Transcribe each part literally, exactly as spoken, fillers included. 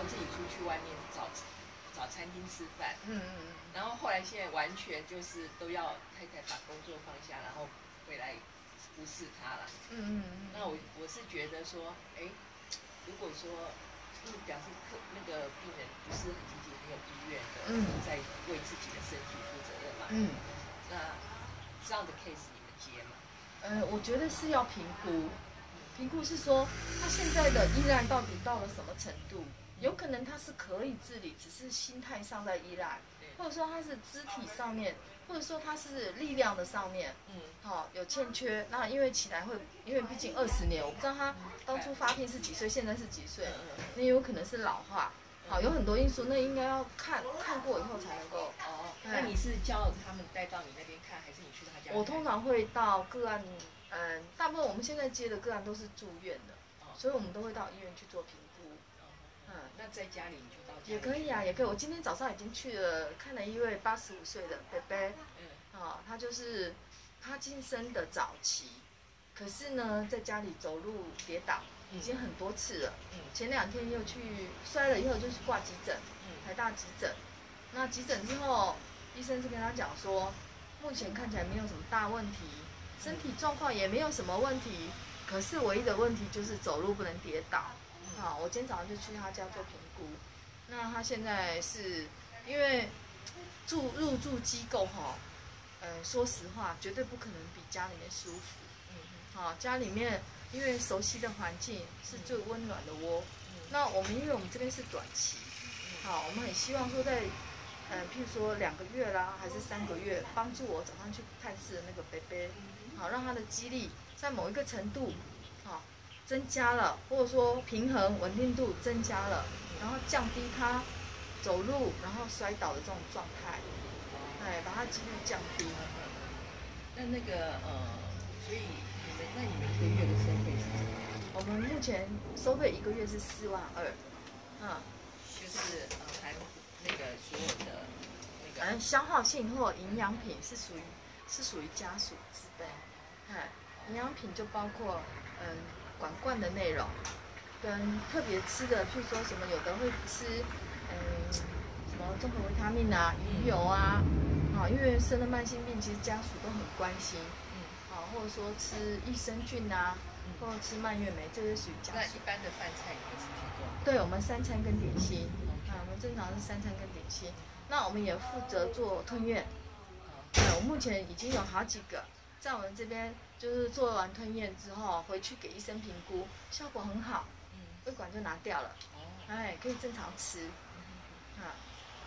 自己出去外面找找餐厅吃饭， 嗯嗯嗯， 然后后来现在完全就是都要太太把工作放下，然后回来服侍他了。 嗯嗯嗯。 那我我是觉得说，哎，如果说嗯表示客那个病人不是很积极、很有意愿的， 嗯， 在为自己的身体负责任嘛， 嗯， 那这样的 case 你们接吗？ 呃，我觉得是要评估，评估是说他现在的依赖到底到了什么程度？有可能他是可以自理，只是心态上在依赖，或者说他是肢体上面，或者说他是力量的上面，嗯，好、哦、有欠缺。那因为起来会，因为毕竟二十年，我不知道他当初发病是几岁，现在是几岁，那有可能是老化。好，有很多因素，那应该要看看过以后才能够。 哦，那你是叫他们带到你那边看，还是你去他家？ 我通常会到个案，嗯，大部分我们现在接的个案都是住院的，哦、所以我们都会到医院去做评估。 嗯，那在家里你就到家里也可以啊，也可以。我今天早上已经去了，看了一位八十五岁的伯伯，嗯，啊、哦，他就是帕金森的早期，可是呢，在家里走路跌倒。已经很多次了，嗯，前两天又去摔了以后就去挂急诊，嗯，台大急诊。那急诊之后，医生是跟他讲说，目前看起来没有什么大问题，身体状况也没有什么问题，可是唯一的问题就是走路不能跌倒。嗯、好，我今天早上就去他家做评估。那他现在是因为住入住机构哈，呃，说实话，绝对不可能比家里面舒服。嗯，好，家里面。因为熟悉的环境是最温暖的窝，嗯、那我们因为我们这边是短期，好，我们很希望说在，呃，譬如说两个月啦，还是三个月，帮助我早上去探视的那个伯伯，好，让他的肌力在某一个程度，好，增加了，或者说平衡稳定度增加了，然后降低他走路然后摔倒的这种状态，哎，把他肌力降低。 那那个呃，所以。那你们一个月的收费是怎么样？ 我们目前收费一个月是四万二，嗯， 就是呃含那个所有的那个， 嗯，消耗性或营养品是属于是属于家属自备，哎，营养品就包括嗯管罐的内容，跟特别吃的，譬如说什么有的会吃嗯什么综合维他命啊、鱼油啊，啊、哦，因为生了慢性病，其实家属都很关心。或者说吃益生菌啊，嗯、或者吃蔓越莓，这些属于家属。 那一般的饭菜也是提供？ 对，我们三餐跟点心，啊，我们正常是三餐跟点心。那我们也负责做吞咽，呃，我目前已经有好几个在我们这边，就是做完吞咽之后回去给医生评估，效果很好，嗯，胃管就拿掉了，哦，哎，可以正常吃，嗯，啊，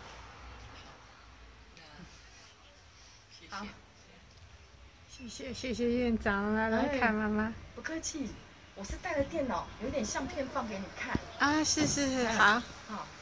好， 谢谢谢谢院长来来看妈妈， 不客气，我是带了电脑，有点相片放给你看啊，是是是，好， 好。